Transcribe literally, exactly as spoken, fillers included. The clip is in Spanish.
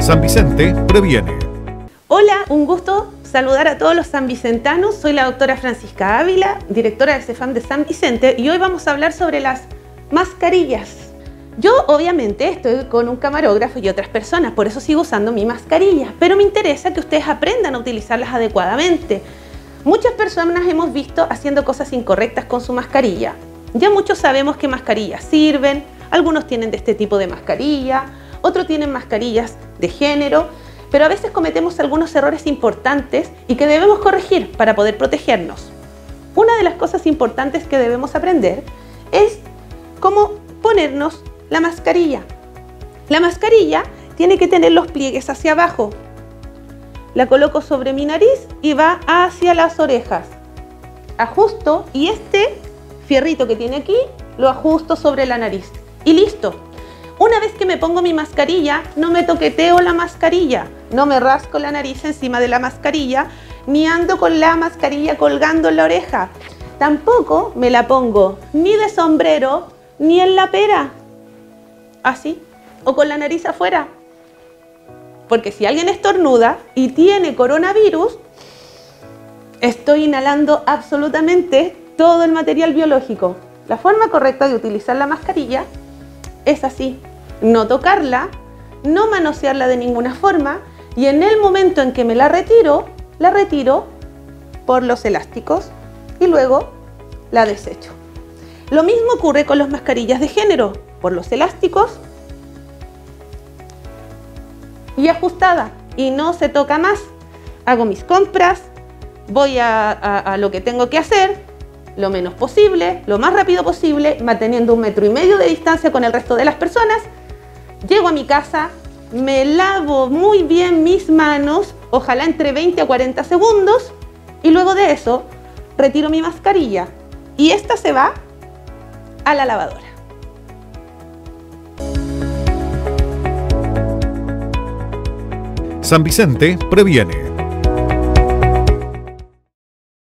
San Vicente previene. Hola, un gusto saludar a todos los sanvicentanos. Soy la doctora Francisca Ávila, directora del CEFAM de San Vicente, y hoy vamos a hablar sobre las mascarillas. Yo obviamente estoy con un camarógrafo y otras personas, por eso sigo usando mi mascarilla, pero me interesa que ustedes aprendan a utilizarlas adecuadamente. Muchas personas hemos visto haciendo cosas incorrectas con su mascarilla. Ya muchos sabemos qué mascarillas sirven, algunos tienen de este tipo de mascarilla, otros tienen mascarillas de género, pero a veces cometemos algunos errores importantes y que debemos corregir para poder protegernos. Una de las cosas importantes que debemos aprender es cómo ponernos la mascarilla. La mascarilla tiene que tener los pliegues hacia abajo. La coloco sobre mi nariz y va hacia las orejas. Ajusto y este fierrito que tiene aquí lo ajusto sobre la nariz. Y listo. Una vez que me pongo mi mascarilla, no me toqueteo la mascarilla, no me rasco la nariz encima de la mascarilla, ni ando con la mascarilla colgando en la oreja. Tampoco me la pongo ni de sombrero, ni en la pera. Así, o con la nariz afuera. Porque si alguien estornuda y tiene coronavirus, estoy inhalando absolutamente todo el material biológico. La forma correcta de utilizar la mascarilla es así, no tocarla, no manosearla de ninguna forma, y en el momento en que me la retiro, la retiro por los elásticos y luego la desecho. Lo mismo ocurre con las mascarillas de género, por los elásticos y ajustada, y no se toca más. Hago mis compras, voy a, a, a lo que tengo que hacer, lo menos posible, lo más rápido posible, manteniendo un metro y medio de distancia con el resto de las personas. Llego a mi casa, me lavo muy bien mis manos, ojalá entre veinte a cuarenta segundos, y luego de eso retiro mi mascarilla y esta se va a la lavadora. San Vicente previene.